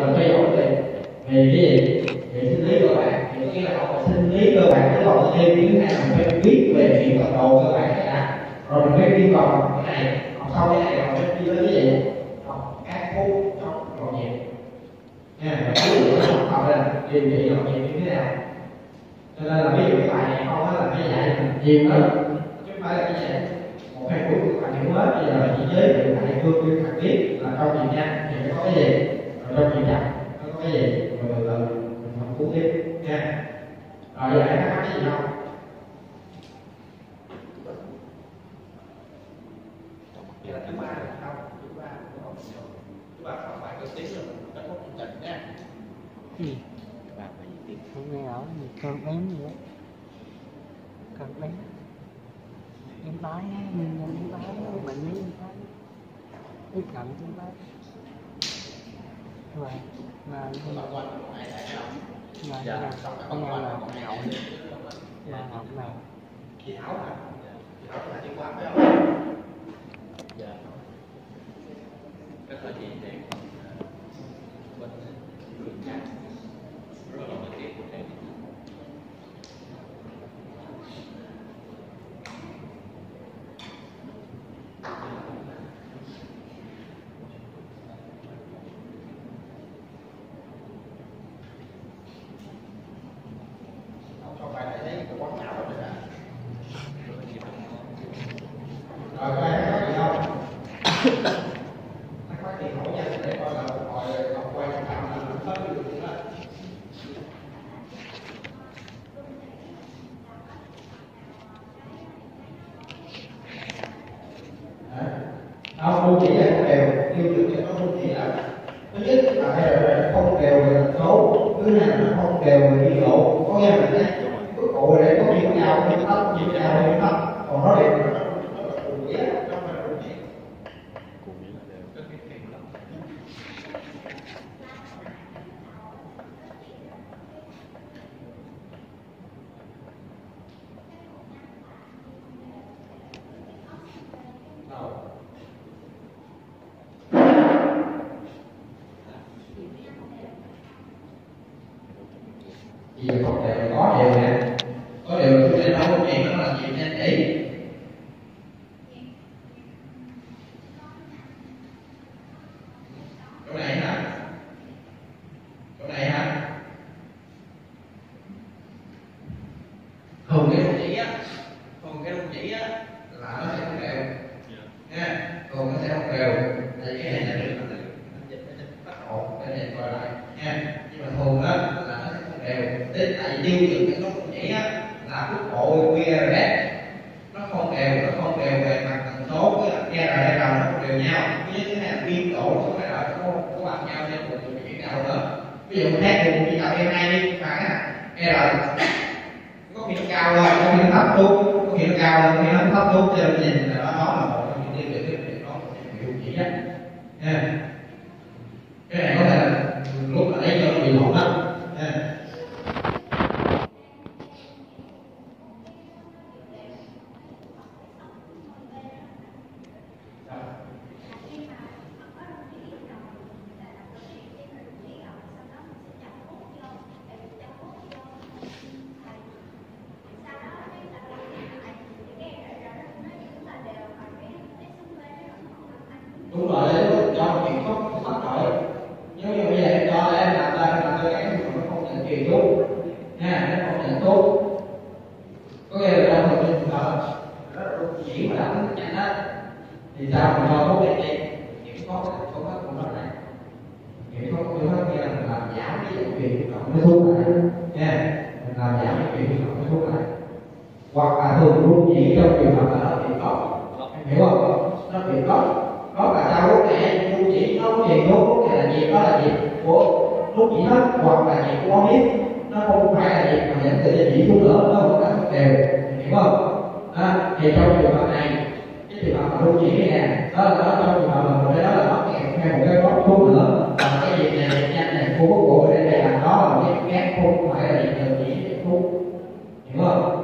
mình phải giỏi về cái gì? Về sinh lý cơ bản. Thì nghĩa là học về sinh lý cơ bản cái đầu tiên thứ hai là mình phải biết về điện toàn đồ cơ bản đã, rồi mình mới đi vào cái này. Học sau cái này rồi mới đi tới cái gì? Học các thuốc trong còn nhiều nha. Và cuối cùng học là điều trị còn nhiều như thế nào. Cho nên là ví dụ cái bài này không á là phải dạy mình nhiều đó, chứ không phải là chỉ dạy một hai buổi các bạn hiểu hết. Bây giờ là chỉ giới thiệu lại phương cái thằng biết là trong chuyện nhanh thì nó có cái gì, rồi trong chuyện chậm nó có cái gì, rồi từ từ mình học cuốn tiếp nha. Rồi giờ anh thắc mắc cái gì không? Vậy là thứ ba là không? Thứ ba không phải cơ tí rồi mình kết thúc chương trình nha. Không nghe ảo gì cơn bén gì đó, cơn bén em tái nguyên nhân em tái bệnh lý em tái ít cận em tái rồi mà con ăn là nhậu là học nào Chị Thảo hả? Chị Thảo là liên quan phải không? Dạ. Cái thời gian này bên đường trắng rất là nổi tiếng của thầy. Không phải thấy cái quán nào đó rồi. Rồi các em có gì không? Thắc mắc thì hỏi nhanh để coi là một hồi học quay làm là hết được đó. Không, chỉ là không đều, tiêu chuẩn cho nó không chỉ là thứ nhất là không đều về tần số, thứ hai là không đều về nhiệt độ. Có nghĩa là mình thấy mức độ để có nhiệt cao, nhiệt thấp, còn nó đều nó là cùng nghĩa, nó không phải là cùng nghĩa. Bây giờ không đều có đều nè, có đều là tôi đâu có chuyện nó là chuyện nhanh chỉ. Chỗ này hả? Chỗ này hả? Thường cái đồng chỉ á, là nó sẽ không đều nha, thường nó sẽ không đều. Tại cái này là được bắt ổn cái này coi lại nha, nhưng mà thường đó là nó sẽ không đều. Thế tại vì tiêu chuẩn cái đồng chỉ á là mức độ QRS nó không đều về mặt tần số với QRS nó không đều nhau. Với cái này là biên độ nó không phải là có bằng nhau trên một điều kiện nào nữa. Ví dụ mình hát cùng chỉ tạo E2 đi, mà cái R có khi nó cao rồi, có khi nó thấp luôn, có khi nó cao hơn, có khi nó thấp luôn. Cho nên nhìn là đó là một trong những tiêu chuẩn đó điều chỉ á nha. Cái này có thể là lúc mà lấy cho nó bị lộn đó nha. Đúng rồi, để cho kiểm soát thật rồi. Nếu như bây giờ em cho em làm cho cái nó không nhận truyền tốt nha, nó không nhận tốt. Có nghĩa là trong thời gian đó chỉ mà đánh nhanh á thì sao mình cho thuốc đi kiểm soát cái số hết của nó này, kiểm soát của nó kia là mình làm giảm cái dòng truyền cộng cái thuốc lại nha, mình làm giảm cái truyền cộng cái thuốc lại. Hoặc là thường luôn chỉ trong trường hợp là nó bị gốc, em hiểu không? Nó bị gốc. Đó là sao lúc này luôn chỉ nó có gì tốt, lúc này là gì, đó là gì của lúc chỉ hết, hoặc là gì của biết nó không phải là gì mà dẫn tới là chỉ thuốc nữa, nó vẫn là không đều, hiểu không? Thì trong trường hợp này, cái trường hợp mà luôn chỉ này nè, đó là nó trong trường hợp mà mình đó là nó kèm theo một cái góp thuốc nữa, và cái gì này nhanh này khu quốc bộ đây là nó là cái khác, không phải là gì từ chỉ thuốc, hiểu không?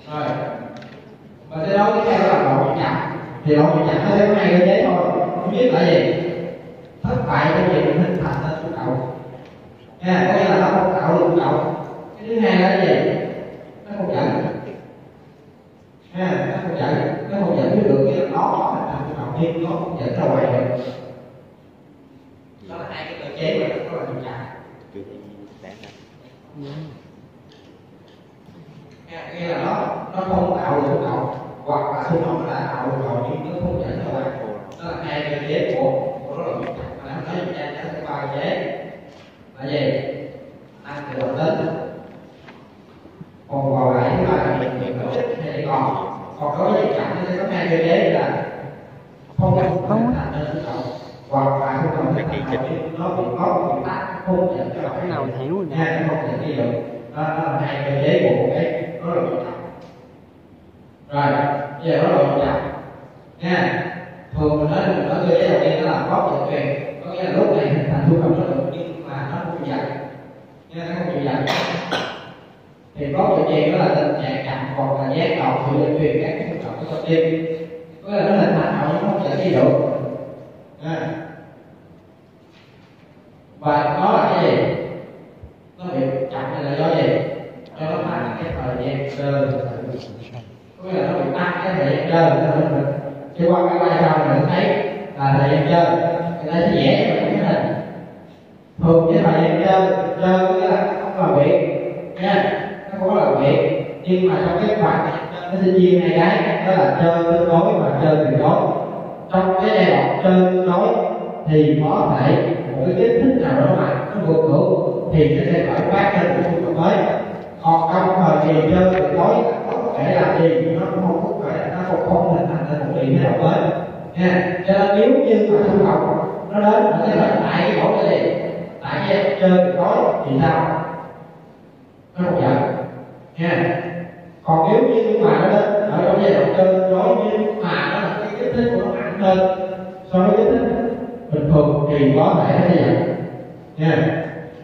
Rồi và tới đó tiếp theo là độ bị chậm. Thì độ bị chậm nó sẽ có hai cơ chế thôi. Thứ nhất là gì? Thất bại trong việc mình hình thành nên xung cầu nha, có nghĩa là nó không tạo được xung cầu. Cái thứ hai là gì? Nó không dẫn ha, nó không dẫn được cái là nó có hình thành xung cầu nhưng nó không dẫn ra ngoài được. Đó là hai cái cơ chế mà nó là bị chậm. Nghĩa là nó không tạo được xung cầu, hoặc là xung cầu nó đã tạo được rồi nhưng nó không dẫn ra ngoài. Đó là hai cơ chế của nó là bị chậm. Mà nó nói cho nó sẽ ba cơ chế là gì? Tăng từ đầu tính, còn vào lại thứ ba là mình có ích hay còn đối với việc chậm nó sẽ có hai cơ chế là không có hình thành nên xung cầu, hoặc là xung cầu hình thành rồi nó bị có bị tắt không dẫn cho cái nào hiểu nha, nó không dẫn đi được. Đó là hai cơ chế của một cái nó là bị chậm. Rồi bây giờ nó là bị chậm nha. Thường mình nói cơ chế đầu tiên đó là có dẫn truyền, có nghĩa là lúc này hình thành xung cầu nó được nhưng mà nó không chịu dần nha, nó không chịu dần. Thì có dẫn truyền đó là tình trạng chậm hoặc là gián đoạn sự dẫn truyền các xung cầu của cơ tim, có nghĩa là nó hình thành rồi nhưng nó không dẫn đi được nha. Và nó là cái gì? Nó bị chậm này là do gì? Do nó tăng cái thời gian cơ, có nghĩa là nó bị tăng cái thời gian cơ. Khi qua cái vai sau mình thấy là thời gian chơi, người ta sẽ vẽ cho mình cái hình. Thường cái thời gian chơi có nghĩa là không làm việc nha, nó không có làm việc, nhưng mà trong cái khoảng nó sẽ chia hai cái, đó là chơi tương đối và chơi tuyệt đối. Trong cái giai đoạn chơi tương đối thì có thể một cái kích thích nào đó mạnh nó vượt ngưỡng thì nó sẽ khởi phát lên một xung đột mới. Còn trong thời kỳ chơi tuyệt đối có thể làm gì nó cũng không có phải, nó không hình thành nên một điểm thay đổi mới nha. Cho nên nếu như mà xung đột nó đến ở cái loại tại cái chỗ cái gì, tại cái chơi tuyệt đối thì sao? Nó không giận nha. Còn nếu như mà nó đến ở trong giai đoạn chơi tuyệt đối nhưng mà nó là cái kích thích của nó mạnh hơn so với kích thích bình thường thì có thể nó sẽ giận nha.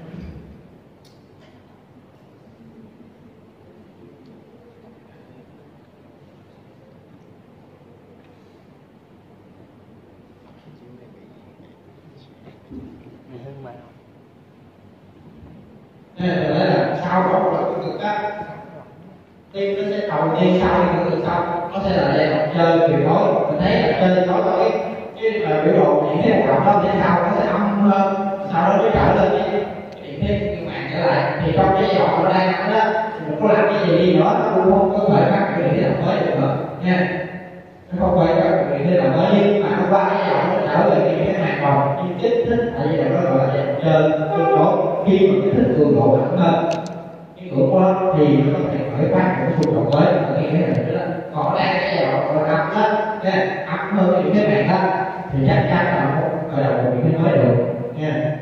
Nên là sau đó là cái cực á, tim nó sẽ đầu tiên sau cái cực sau nó sẽ là giai đoạn chơi tuyệt đối. Mình thấy là chơi tuyệt đối có cái biểu đồ điện thế hoạt động đó phía sau nó sẽ âm hơn, sau đó mới trở lên cái điện thế nguyên mạng trở lại. Thì trong cái giai đoạn nó đang ăn đó thì mình có làm cái gì đi nữa nó cũng không có khởi phát cái điện thế nào mới được nữa nha. Nó không khởi phát cái điện thế nào mới, nhưng mà nó qua cái giai đoạn nó trở về cái hoàn toàn nhưng kích thích tại vì nó gọi là giai đoạn chơi tuyệt đối. Khi mà kích thích cường độ mạnh hơn cái ngưỡng của nó thì nó có thể khởi phát một xung đột mới ở cái này đó. Còn đang cái giai đoạn còn âm đó nha, âm hơn những cái này đó thì chắc chắn là nó không khởi động một những cái mới được nha.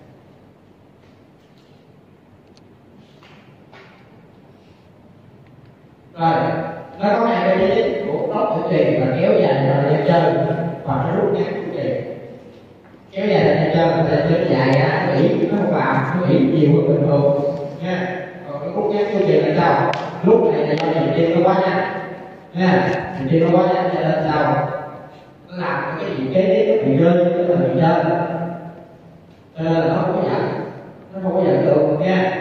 Rồi nó có hai cái chính của tốc tử trì là kéo dài thời gian chơi và nó rút ngắn chu kỳ. Kéo dài thời gian chơi là chơi dài ra nó nghỉ, nó không làm, nó nghỉ nhiều hơn bình thường nha. Còn cái rút ngắn chu kỳ là sao? Lúc này là do nhịp tim nó quá nhanh nha, nhịp tim nó quá nhanh cho nên sao? Nó làm cái gì kế tiếp nó bị rơi, nó bị rơi, cho nên là nó không có dẫn, nó không có dẫn được nha.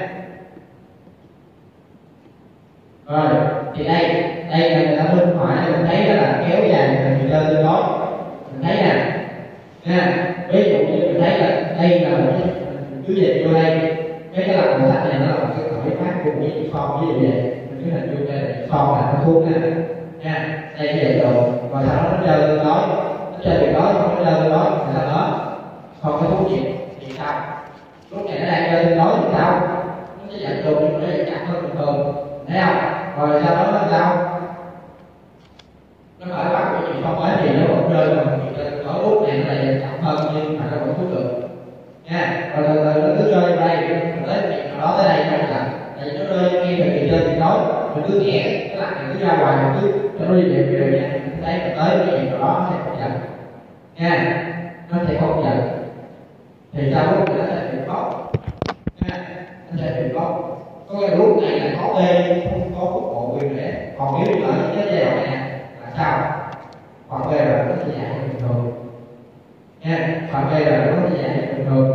Rồi thì đây là người ta minh họa mình thấy đó là kéo dài thời gian tương đối. Mình thấy nè nha, ví dụ như mình thấy là đây là một cái cứ dịch vô đây, cái lòng màu xanh này nó là một cái khởi phát cùng với nhiệt phong ví dụ vậy. Mình cứ hình dung đây là nhiệt phong là nó thuốc nha, đây cái dịch đồ và sau đó nó chơi tương đối, nó chơi tuyệt đối, nó chơi tương đối thì sao đó. Còn cái thuốc nhiệt thì sao? Lúc này nó đang chơi tương đối thì sao? Nó sẽ dẫn đường nhưng mà nó sẽ chặt hơn bình thường, thấy không? Rồi sau đó nó sao? Nó khởi phát của nhiệt phong ấy thì nó vẫn rơi vào nhiệt tương đối. Lúc này nó lại chậm hơn nhưng mà nó vẫn thuốc được nha. Rồi từ từ nó cứ rơi vào đây, tới nhiệt nào đó tới đây không chậm, tại vì nó rơi ngay từ nhiệt chơi tuyệt đối. Mình cứ nhẹ cái lạnh này cứ ra ngoài, mình cứ cho nó đi đều đều nha, mình thấy mình tới cái nhiệt nào đó nó sẽ không chậm nha, nó sẽ không chậm. Thì sau lúc này nó sẽ bị bóc nha, nó sẽ bị bóc. Có cái lúc này là có tê, không có cục bộ quyền rẽ. Còn nếu như ở những cái giai đoạn này là sao? Phần B là nó sẽ dài hơn bình thường nha. Phần B là nó sẽ dài hơn bình thường.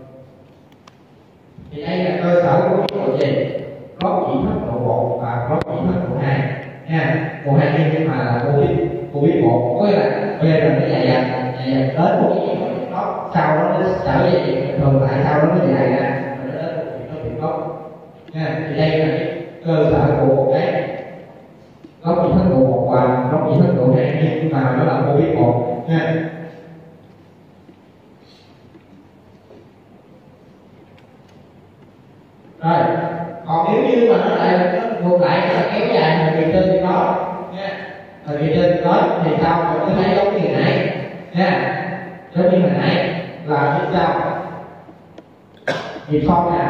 Thì đây là cơ sở của cái độ gì? Có chỉ thất độ 1 và có chỉ thất độ 2 nha. Độ 2 nhưng mà là cô biết 1 có nghĩa là B là nó dài dần đến một cái gì đó, sau đó nó trở về bình thường lại, sau đó nó dài ra rồi nó đến một cái điểm gốc nha. Thì đây là cái cơ sở của một cái góc chỉ thất độ 1 và góc chỉ thất độ 2 nhưng mà nó là cô biết 1 nha. Rồi, còn nếu như mà nó lại nó ngược lại là kéo dài thời kỳ trên thì có nha, thời kỳ trên thì có thì sao? Mình thấy giống như này nha, giống như hồi nãy là như sao? Nhịp son nè,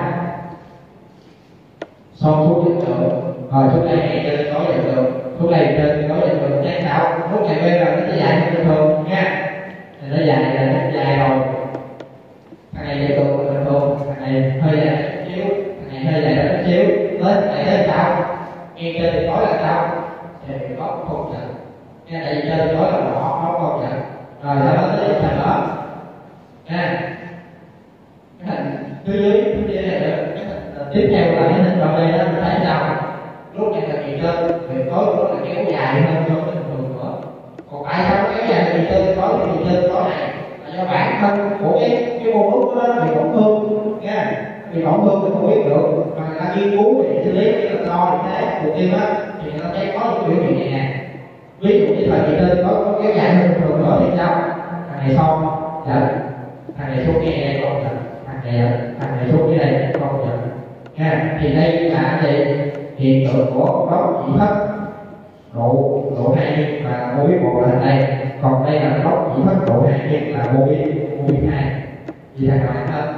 son xuống hiện tượng, rồi xuống đây ngay trên có hiện tượng, xuống đây trên thì có hiện tượng, thế sao? Lúc này bây giờ nó sẽ dài hơn bình thường nha, thì nó dài là nó dài rồi, thằng này hiện tượng bình thường, thằng này hơi dài xíu, hơi dài đó xíu, tới này tới sao? Ngay trên thì nói là sao? Thì có không nhận, nghe tại vì trên thì nói là nó không nhận, rồi sau đó tới thành đó, nha. Cái hình phía dưới này nữa, tiếp theo là cái hình vào đây đó mình thấy sao? Lúc này là kỳ trên thì tối nó là kéo dài hơn so với bình thường nữa. Còn tại sao kéo dài kỳ trên tối thì kỳ trên tối này là do bản thân của cái môn lúc đó bị tổn thương, nha. Vì tổn thương mình không biết được, mà người ta nghiên cứu về xử lý cái là đo thì thế cuộc tim á thì nó thấy có những biểu hiện này nè. Ví dụ như thời kỳ trên có kéo dài hơn bình thường nữa thì sao? Thằng này son giật, thằng này xuống nghe đây con giật, thằng này xuống dưới đây con giật nha. Thì đây là gì? Hiện tượng của góc chỉ thất độ 2 và mô biết 1 là đây, còn đây là góc chỉ thất độ 2 nhưng là mô biết 2 vì thằng nào hơn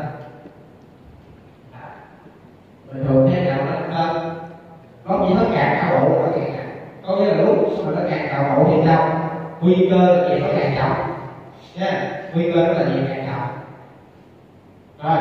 bình thường thế nào nó hơn. Có gì nó càng cao độ nó càng có nghĩa là lúc mà nó càng cao độ thì sao? Nguy cơ là gì nó càng trọng nha, nguy cơ nó là gì càng trọng. Rồi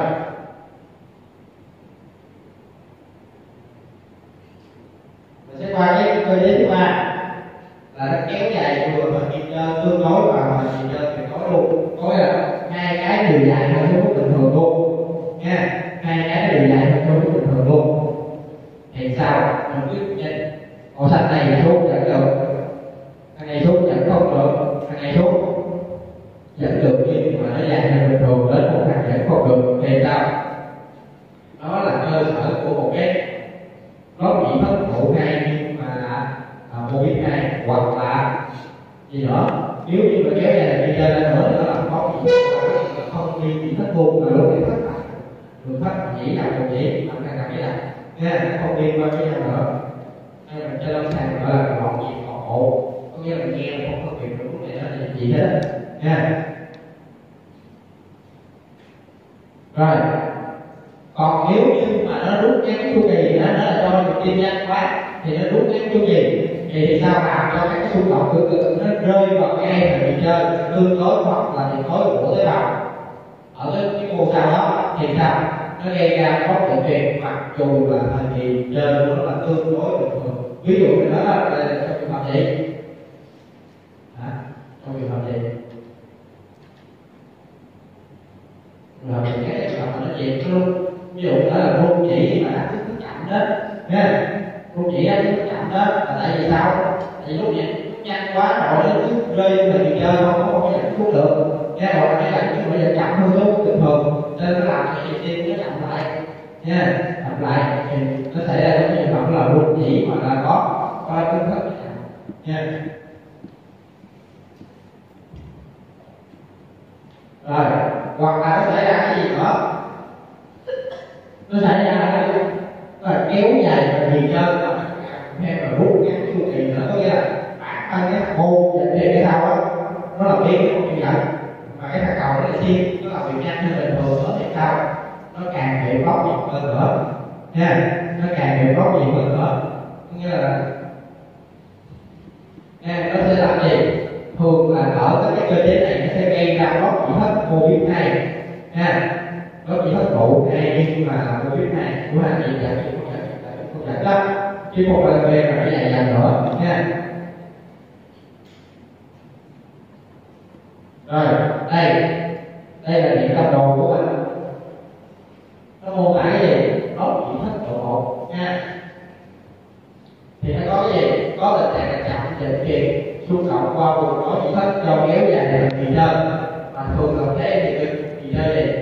mình sẽ qua cái cơ chế thứ ba là nó kéo dài vừa phần nhịp tương đối và phần nhịp tuyệt đối luôn, có nghĩa là hai cái đều dài hơn số bình thường luôn nha, hai cái đều dài hơn số bình thường luôn. Thì sao? Mình quyết định màu xanh này xuống dẫn được, thằng này xuống dẫn không được, thằng này xuống dẫn được nhưng mà nó dài hơn bình thường, đến một thằng dẫn không được thì sao? Đó là cơ sở của một cái góc chỉ thất độ 2 nhưng mà là mô biết 2 hoặc là gì nữa. Nếu như mà kéo dài là đi lên nữa thì nó là góc chỉ không đi chỉ thất luôn, là lúc này thất lại đường thất chỉ là một chỉ không cần cái này nha, nó không đi qua cái nhau nữa. Nên mình cho lâm sàng gọi là gọn nhịp gọn hộ, có nghĩa là mình nghe là không phân biệt được lúc này nó là gì hết nha. Rồi còn nếu như mà nó rút ngắn chu kỳ nó là do mình tim nhanh quá thì nó rút ngắn chu kỳ thì sao làm cho các xung đột cực nó rơi vào cái em mình chơi tương đối hoặc là tuyệt đối của tế bào ở cái mô sao đó thì sao? Nó gây ra góc tự truyền mặc dù là thời kỳ trên nó là tương đối bình thường. Ví dụ như đó là trong trường hợp gì? Trong trường hợp gì? Trường hợp gì? Cái trường hợp mà nó diệt luôn. Ví dụ đó là rung chỉ mà đã thức chậm đó nha, rung chỉ đã thức chậm đó là tại vì sao? Tại vì lúc này nhanh quá rồi nó cứ rơi vào người chơi không có dẫn xuống được nha, rồi cái dẫn nhưng mà giờ chậm hơn lúc bình thường nên nó làm cái nhịp tim nó chậm lại nha, chậm lại thì nó xảy ra trong trường hợp là rung chỉ mà là có tương thất nha. Rồi hoặc là nó xảy ra cái gì nữa? Nó xảy ra là kéo dài và gì chơi hay là rút ngắn chu kỳ nữa, có nghĩa là bản thân cái thằng môn dẫn đến cái sao á nó làm biến không chịu nhận mà cái thằng cầu nó là xiên nó làm việc nhanh hơn bình thường nữa thì sao? Nó càng bị bóc nhịp hơn nữa nha, nó càng bị bóc nhịp hơn nữa, có nghĩa là nha, nó sẽ làm gì? Thường là ở cái cơ chế này nó sẽ gây ra bóc chỉ thất mô biết 2 nha, nó chỉ thất độ 2 nhưng mà mô biết 2 của hai chị dẫn không dẫn đó chứ không phải là B mà nó dài dần nữa đồ của mình. Nó mô tả cái gì? Đốt chỉ thất độ 1 nha. Thì nó có cái gì? Có tình trạng là chậm dịch kiệt xung động qua vùng nói chỉ thất cho kéo dài thành kỳ trơn, mà thường là thế thì kỳ trơn gì?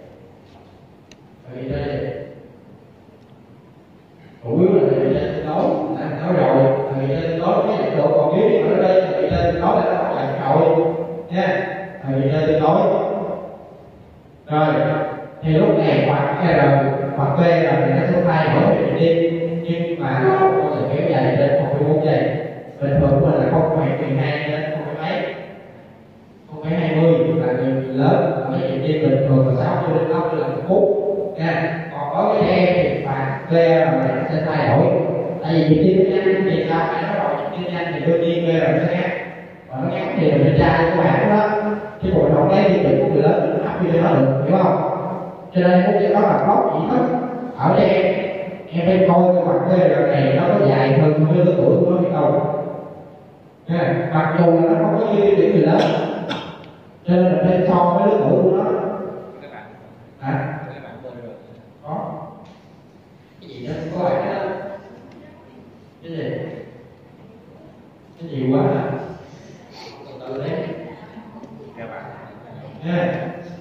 Kỳ trơn gì? Chủ yếu là kỳ trơn tương đối, là nói rồi, kỳ trơn tương đối cái nhiệt độ, còn nếu như ở đây là kỳ trơn tương đối là nó không phải rồi nha, kỳ trơn tương đối. Rồi thì lúc này hoặc R hoặc V là thì nó sẽ thay đổi về đi, nhưng mà nó không có thể kéo dài đến 1,4 giây. Bình thường của mình là 0,12 đến 0, mấy 0,20 là người lớn, và cái nhịp tim bình thường là 6 cho đến 8 lần một phút nha. Còn có cái em thì phạt V là nó sẽ thay đổi, tại vì nhịp tim nó nhanh thì sao phải nó rồi, nhịp tim nhanh thì đương nhiên V là nó sẽ ngắn, và nó ngắn thì mình tra cho các bạn đó, chứ bộ không lấy đi bệnh của người lớn nó áp cho nó được, hiểu không? Cho nên cái đó là gốc chỉ thức ở đây em phải coi cái mặt cái đoạn này nó có dài hơn với lứa tuổi của nó hay không. Mặc dù là nó không có như những người lớn, cho nên là nên so với lứa tuổi của nó. Các bạn Hả? các bạn quên rồi. Có cái gì đó có bạn đó, cái gì quá à, từ từ đấy Các bạn nha.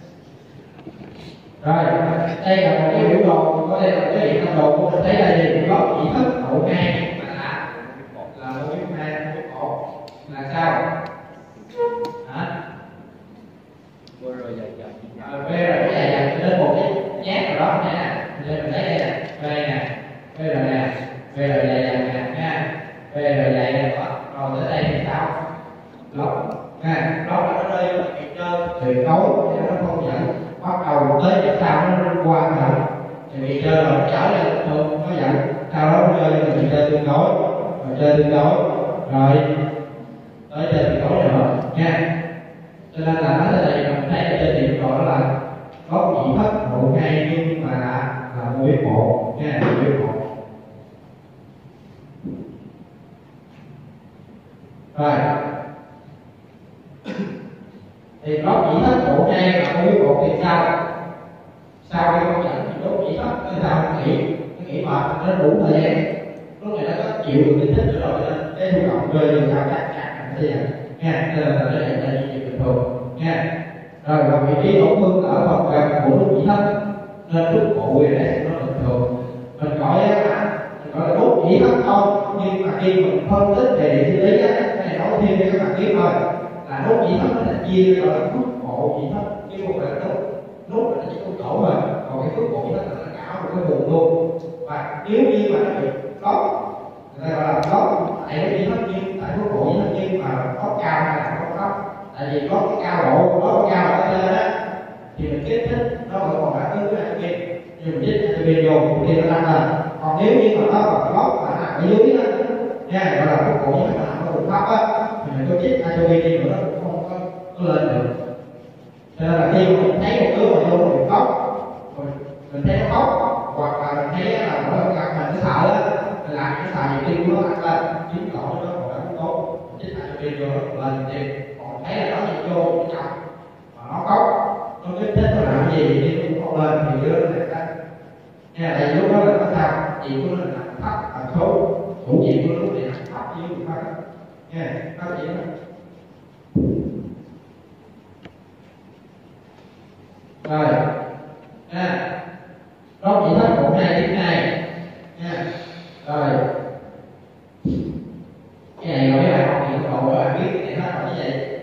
Rồi đây là một cái biểu đồ, có đây là cái hiện tâm đồ của mình thấy là gì? Góc chỉ thức độ 2 là 1,2, 1,1 là sao? Hả? quên rồi giờ V rồi cái này lên một cái nhát nào đó nha, lên mình thấy đây nè, V nè, V rồi nè, V rồi dài nè nha, V rồi dài nè đó, rồi tới đây thì sao? Lóc nha, lóc là nó rơi vào kịp trơn tuyệt đối, thì nó không dẫn bắt đầu tới cái sau nó qua rồi thì bị chơi rồi nó trở lại bình thường, nó dẫn sau đó nó chơi thì bị chơi tương đối, rồi chơi tương đối rồi tới chơi tương đối rồi nha. Cho nên là nói đây mình thấy ở trên điện thoại đó là có chỉ thất độ 2 nhưng mà là 1,1 nha, 1,1. Rồi thì nó chỉ thất độ 2 và 1,1 thì sao? Sau khi con dẫn thì đốt chỉ thất cái sao nó nghỉ mệt, nó đủ thời gian, lúc này nó có chịu được cái thích rồi nên cái thu động rơi từ sao chắc chắn như vậy nha, nên là cái này là gì bình thường nha. Rồi và vị trí tổn thương ở phần gần của đốt chỉ thất nên đốt bụi này nó bình thường. Mình gọi là đốt chỉ thất thôi, nhưng mà khi mình phân tích về địa sinh lý á, cái này nói thêm cho các bạn biết thôi, là đốt chỉ thất nó là chia gọi là phước bộ chỉ thất, chứ không phải là đốt là chỉ có tổ mà, còn cái phước bộ chỉ thất là nó cả một cái vùng luôn. Và nếu như mà nó bị lót, người ta gọi là lót tại đốt chỉ thất, nhưng tại phước bộ chỉ thất nhưng mà lót cao hay là lót thấp, tại vì có cái cao độ, có cái cao độ ở trên á thì mình kích thích nó vẫn còn phản ứng với atropine, nhưng mình kích atropine vô thì nó tăng lên. Còn nếu như mà nó còn lót là nằm ở dưới á nha, gọi là phước bộ chỉ thất nằm ở vùng thấp á, thì mình có kích atropine mà nó cũng không có lên được. Cho nên là khi mình thấy một đứa mà vô một góc, mình thấy nó khóc, hoặc là mình thấy là nó gặp mình nó sợ á, mình làm cái xài gì tim của nó tăng lên, chứng tỏ nó còn đã tốt, chích atropine vô nó lên tim. Còn thấy là nó gì vô nó chậm mà nó khóc, nó kích thích nó làm gì thì cũng không lên thì đứa nó này đó nha. Tại vì lúc đó là nó sao chị của nó là thấp là số thủ chị của nó thì thấp như vậy thôi nha, nó chỉ đó. Rồi nha, đó chỉ thất bộ 2 tiếng 2 nha. Rồi cái này là mấy bạn học hiện độ các bạn biết cái này nó là như vậy.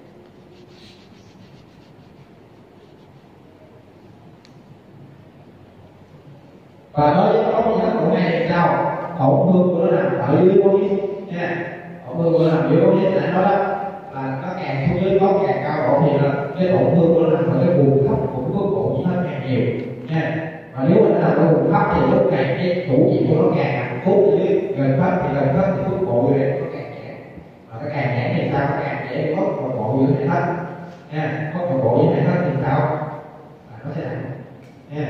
Và đối với đó chỉ thất bộ 2 thì sao? Tổn thương của nó nằm ở dưới bố nhít nha, tổn thương của nó nằm dưới bố nhít này đó là nó càng xuống dưới có càng cao độ thì là cái tổn thương của nó nằm ở cái vùng thấp của cái bộ chỉ thất càng nhiều nha. Và nếu mà nó nằm ở vùng thấp thì lúc này cái thủ chỉ của nó càng nằm phút ở dưới gần thấp thì phút bộ này nó càng nhẹ, và nó càng nhẹ thì sao? Nó càng dễ có một bộ dưới này thấp nha, có một bộ dưới này thấp thì sao? Nó sẽ nằm nha.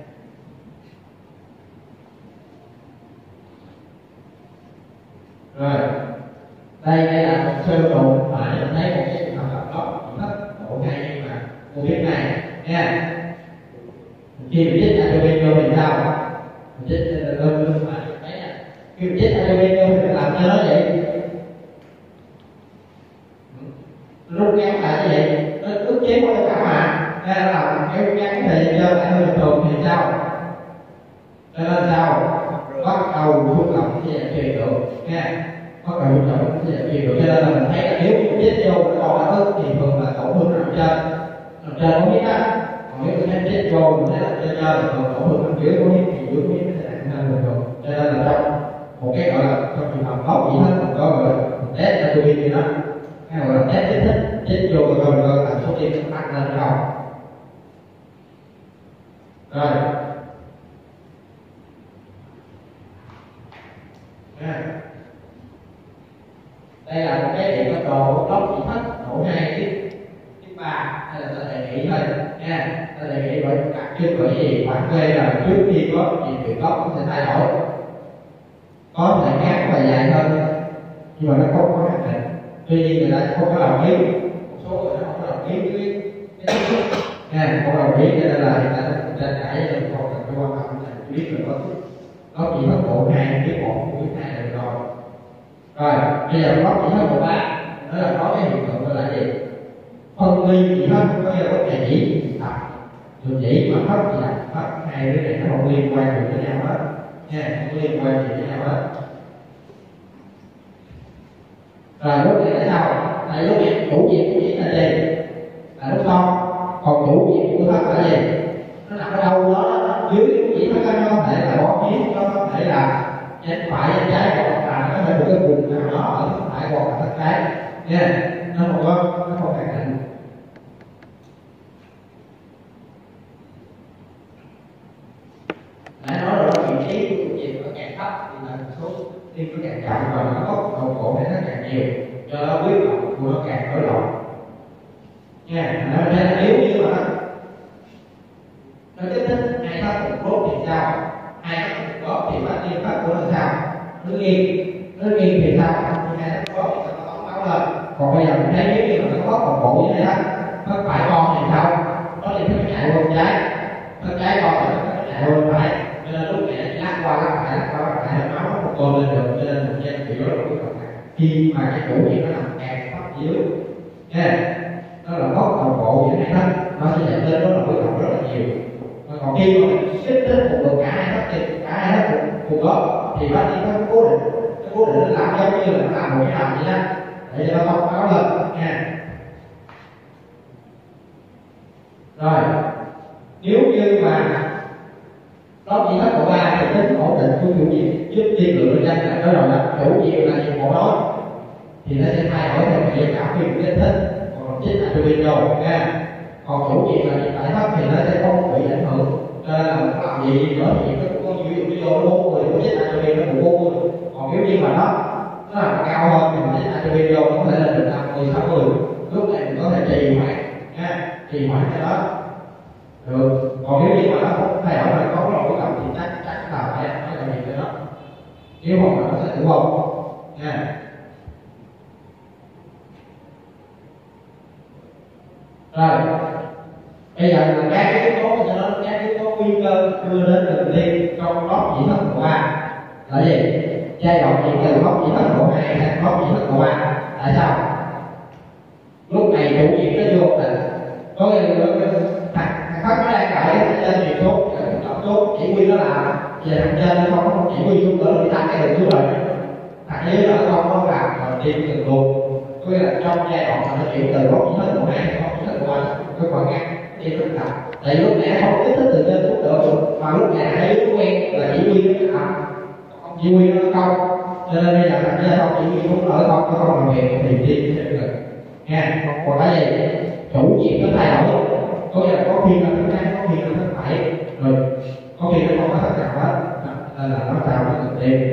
Rồi đây là một sơ đồ phải thấy một cái trường hợp đó thất độ 2 nhưng mà cô biết này nha. khi mình chích atropine vô mình sao? Mình chích khi mình chích atropine vô mình làm cho nó vậy, rút ngắn lại như vậy, nó ức chế của tất cả mà, nên là kéo ngắn thời gian cho lại hơn bình thường thì sao? Cho nên sao? Bắt đầu rút lỏng cái dạng truyền được nha, bắt đầu rút lỏng cái dạng truyền được, cho nên là mình thấy là nếu mình chích vô nó còn ức thì thường là tổn thương nằm trên không biết á, còn nếu mình chích vô mình thấy là trên thì còn tổn thương nằm dưới không biết thì dưới biết nó sẽ nặng hơn bình thường, cho nên là trong một cái gọi là trong trường hợp gốc gì hết mình có gọi là test atropine gì đó, hay gọi là test kích thích chích vô rồi làm số tim nó tăng lên không? Rồi. Đây là một cái điểm cấp độ gốc chỉ thấp độ 2 tiếp 3, hay là ta đề nghị thôi nha, ta đề nghị bởi đặc trưng bởi vì khoảng quê là trước khi có gì việc gốc nó sẽ thay đổi, có thể ngắn và dài hơn nhưng mà nó không có hạn định, tuy nhiên người ta không có đồng ý, một số người nó không có đồng ý với cái thuốc nha, không đồng ý cho nên là người ta tranh cãi cho nên không cần cái quan tâm là biết là có chỉ thấp độ 2 biết 1 biết 2 là được rồi. Rồi bây giờ có chỉ thấp độ 3 đó là có cái hiện tượng gọi là gì? Phân ly chỉ thấp, có nghĩa là có thể chỉ thường chỉ mà thấp thì là thấp, hai đứa này nó không liên quan gì với nhau hết nha, không liên quan gì với nhau hết. Rồi lúc này là sao? Tại lúc này chủ nhiệm của chỉ là gì? Là lúc con, còn chủ nhiệm của thấp là gì? Nó nằm ở đâu đó dưới chỉ nó có thể là bó khí, nó có thể là trên phải trên trái, hoặc là nó có thể một cái vùng nào đó ở thân phải hoặc là thân trái nha, nó không hạn định. Đã nói rồi vị trí của chủ nhiệm nó càng thấp thì là số tim nó càng chậm và nó có độ cổ này nó càng nhiều, cho nó quyết định của nó càng nổi loạn nha. Nó ra nếu như mà nó kích thích hai thấp một đốt thì sao? Hai thấp một đốt thì phát tim phát của nó sao? Nó nghiêng thì sao? Hai thấp một đốt thì nó tống máu lên. Còn bây giờ mình thấy nếu như mà nó có một bộ như thế đó, nó phải con thì sao? Nó thì nó chạy qua trái, nó trái con thì nó chạy qua phải, cho nên lúc này nó lắc qua lắc lại máu nó không tôn lên được, cho nên mình trên bị rối loạn huyết động khi mà cái chủ gì nó nằm càng thấp dưới nha, đó là gốc đầu bộ với hai thấp nó sẽ dẫn lên đó là huyết động rất là nhiều. Còn khi mà mình kích thích một lượng cả hai thấp thì cả hai thấp cùng đó thì bác sĩ nó cố định nó làm giống như là nó làm một cái làm vậy đó để cho nó tông máu lên nha. Rồi nếu như mà nó chỉ thấp độ 3 thì tính ổn định của chủ nhiệm giúp tiên lượng nhân là nói rồi là chủ nhiệm là gì bộ đó thì nó sẽ thay đổi theo hiệu cảm khi kích thích, còn chích atropine đâu nha. Còn chủ nhiệm là tại thấp thì nó sẽ không bị ảnh hưởng, cho nên là nó làm gì nữa thì nó cũng có ví dụ video nó 4 người nó chích atropine nó cũng 4 người, còn nếu như mà nó làm cao hơn thì mình chích atropine vô nó có thể lên được 50 60, lúc này mình có thể trì hoãn nha, trì hoãn cho nó được. Còn nếu như mà nó không thay đổi là có lỗi lầm thì chắc là phải làm gì cho nó, nếu không là nó sẽ tử vong nha. Rồi bây giờ là các cái yếu tố cho nó, các yếu tố nguy cơ đưa đến đường đi trong góc chỉ thấp độ 3 là gì? Giai đoạn chỉ từ góc chỉ thấp độ 2 sang góc chỉ thấp độ 3. Tại sao? Lúc này chủ nhiệm nó vô tình có thằng Pháp nó đang cãi trên truyền số số chỉ huy nó làm về thằng trên nó không chỉ huy xuống nữa bị tắt cái đường xuống rồi, thằng dưới nó không có làm rồi đi từng luôn, có nghĩa là trong giai đoạn mà nó chuyển từ góc chỉ thấp độ 2 sang góc chỉ thấp độ 3 cái khoảng ngắn đi rất là, tại lúc nãy không kích thích từ trên xuống được, mà lúc này thấy quen là chỉ huy nó làm, không chỉ huy nó không, cho nên bây giờ thằng trên không chỉ huy xuống nữa không làm việc thì đi sẽ được nha. Còn cái gì chủ nhiệm nó thay đổi, có nghĩa là có khi là thứ hai, có khi là thứ bảy, rồi có khi nó không có tất cả hết, nên là nó tạo nó cần tiền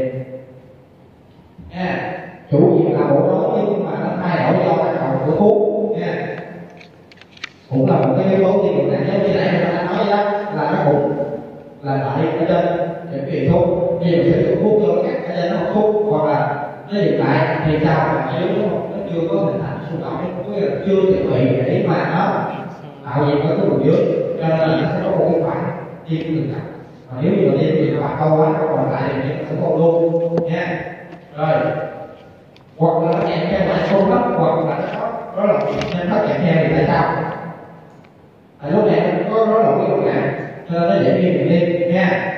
nha. Chủ nhiệm là bộ đó nhưng mà nó thay đổi do tác động của thuốc nha, cũng là một cái yếu tố tiên lượng nặng. Giống như nãy mình đã nói đó là nó cũng là tại ở trên những kỳ thuốc, khi mình sử dụng thuốc cho các ở trên nó không thuốc hoặc là nó dừng lại thì sao? Là nếu nó chưa có hình thành xung động, có nghĩa là chưa chuẩn bị để mà nó tạo gì có cái vùng dưới, cho nên là nó sẽ có một cái khoảng đi từng cặp. Nếu như đi thì bạn câu quá nó còn lại thì mình cũng luôn nha. Rồi hoặc là nó kèm theo lại không hết, hoặc là nó là nên nó kèm theo thì tại sao? Lúc này nó có lỗi cái lúc nào cho nên nó dễ đi mình đi nha.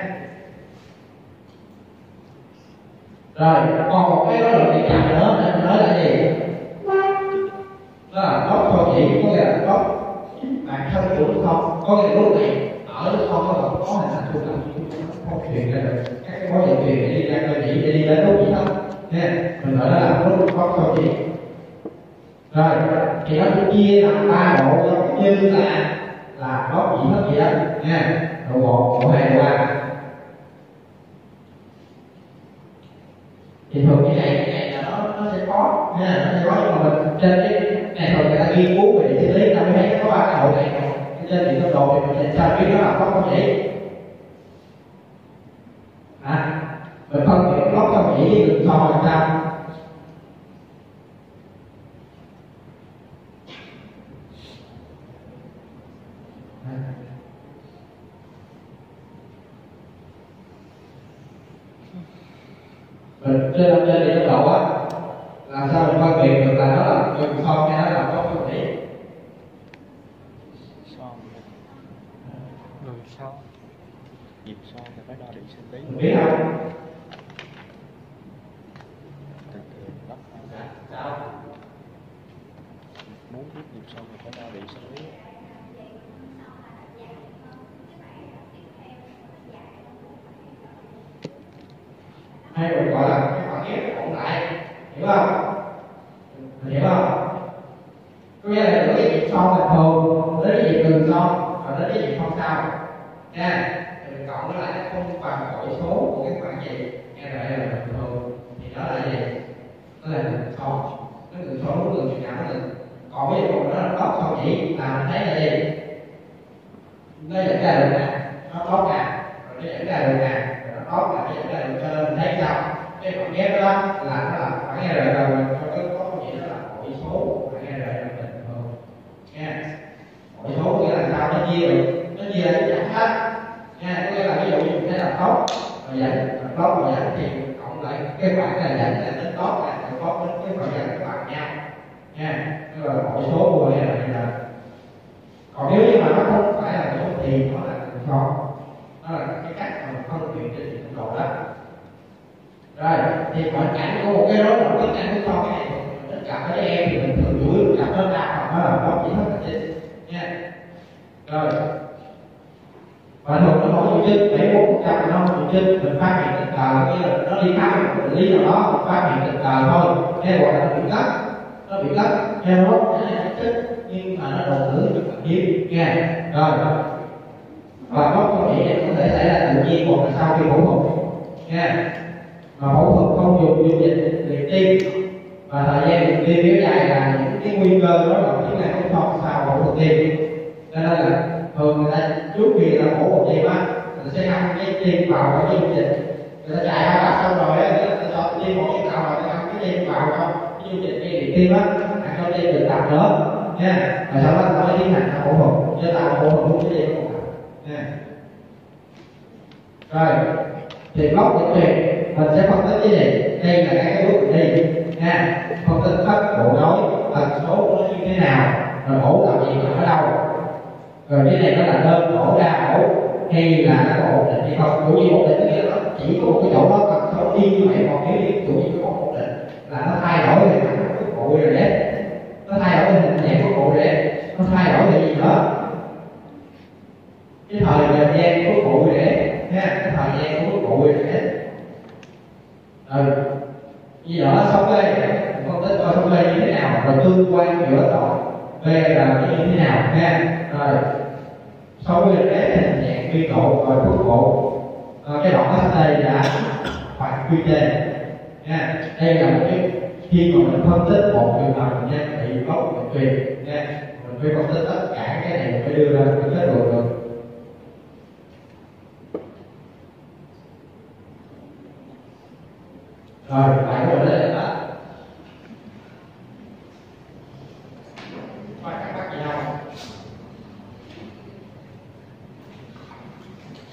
Rồi còn một cái lỗi bị chậm nữa để mình nói là gì? Đó là góc cho chỉ có nghĩa là góc bản thân của nó không, có nghĩa là lúc này ở nó không có hình thành thuộc lòng không truyền ra được các cái mối vận chuyển để đi ra cơ chỉ để đi đến lúc gì hết nha. Mình gọi đó là lúc góc cho chỉ. Rồi thì nó cũng chia làm 3 bộ giống như là góc gì hết vậy đó nha. Độ 1, độ 2, độ 3. Thì thường cái này là nó sẽ có nha, nó sẽ có, nhưng mà mình trên cái này thường người ta nghiên cứu về địa lý ta mới thấy có 3 cái độ này. Trên điện tốc độ thì mình nhìn sao biết nó là góc không chỉ mình phân biệt góc không chỉ với đường so làm sao. Mình trên điện tốc độ á làm sao mình phân biệt được là nó là đường so hay nó là góc không chỉ. Đường sau nhịp so thì phải đo điện sinh lý. Mình biết không? Sao? Muốn biết nhịp so thì phải đo điện sinh lý. Hay mình gọi là cái khoảng ghép cộng lại, hiểu không? Mình hiểu không? Có nghĩa là giữa cái nhịp so bình thường đến cái nhịp đường so và đến cái nhịp không sao nha. Thì mình cộng nó lại nó không bằng bội số của cái khoảng gì nghe vậy là bình thường thì đó là gì? Nó là đường so, nó đường so lúc đường chừng nào nó đường. Còn ví dụ nó là góc so chỉ là mình thấy là gì? Nó dẫn ra đường nào, nó góc nào, rồi nó dẫn ra đường nào, rồi nó góc nào, nó dẫn ra đường, cho nên mình thấy sao? Cái khoảng ghép đó là nó là khoảng nghe rồi cho cái góc so chỉ nó là bội số khoảng nghe rồi bình thường nha. Bội số nghĩa là sao? Nó chia được, nó chia ra giảm hết nha. Có nghĩa là ví dụ như mình thấy là góc và giảm thì cộng lại cái khoảng là giảm là đến góc là từ góc đến cái khoảng giảm nó bằng nhau nha. Đó là bội số của này là. Còn nếu như mà nó không phải là số thì nó là đường so. Đó là cái cách mà mình phân biệt trên điện tốc độ đó. Rồi thì ngoại cảnh của một cái rối loạn tất cả của so cái này tất cả các em thì mình thường chủ yếu gặp nó đa phần nó là góc chỉ hết là chính nha. Rồi và thường nó mỗi dụ chinh 74% nó dụ chinh mình phát hiện tình cờ, nghĩa là nó đi khám một bệnh lý nào đó mình phát hiện tình cờ thôi, hay gọi là nó bị lắc theo nó chết nhưng mà nó đồng tử được hiếm nha. Rồi và góc không chỉ có thể xảy ra tự nhiên hoặc là sau khi phẫu thuật nha. Mà phẫu thuật không dùng dung dịch liệt tim và thời gian liệt tim kéo dài là những cái nguy cơ đó là những ngày không xong sau phẫu thuật tim. Cho nên là thường người ta trước khi là phẫu thuật tim á, người ta sẽ ngâm cái tim vào cái dung dịch, người ta chạy ra xong rồi á, người ta cho tim một cái nào rồi ta ngâm cái tim vào trong cái dung dịch liệt tim á, làm cho tim được tập nữa nha. Và sau đó nó mới tiến hành phẫu thuật, chứ tạo phẫu thuật cũng cái gì không nha. Rồi thì góc dịch truyền mình sẽ phân tích cái gì? Đây là cái bước mình đi nha. Phân tích hết bộ nối, tần số của nó như thế nào, rồi ổ làm gì ở đâu, rồi cái này nó là đơn ổ đa ổ hay là nó có ổn định hay không. Chủ yếu ổn định tức là nó chỉ có một cái chỗ đó tần số đi như vậy, còn nếu như chủ yếu có ổn định là nó thay đổi về mặt của bụi rồi đấy, nó thay đổi về hình dạng của bụi rồi đấy, nó thay đổi về gì nữa, cái thời gian của bụi rồi đấy nha, cái thời gian của bụi rồi đấy. Vì đó sống đây phân tích coi sống đây như thế nào, rồi tương quan giữa độ B là như thế nào nha. Rồi sống đây đấy hình dạng biên độ và thuốc bộ cái đoạn đây là khoảng quy trình nha. Đây là một cái khi mà mình phân tích một trường hợp bệnh nhân bị gốc bệnh truyền nha, mình phải phân tích tất cả cái này, mình phải đưa ra cái kết luận được. Rồi lại có vấn đề đó. Có ai thắc mắc gì không?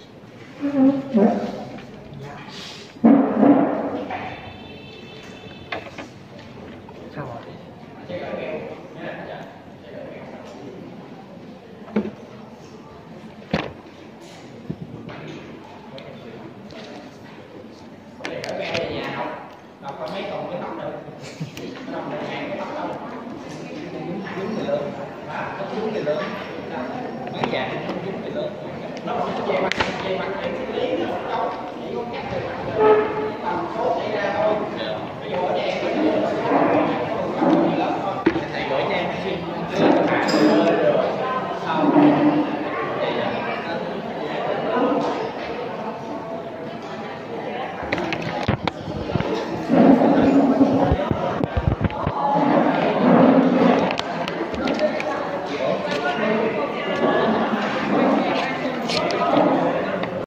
Dính người lớn, nó dính người lớn, mấy dạng dính người lớn, nó không có che mặt, che mặt để xử lý.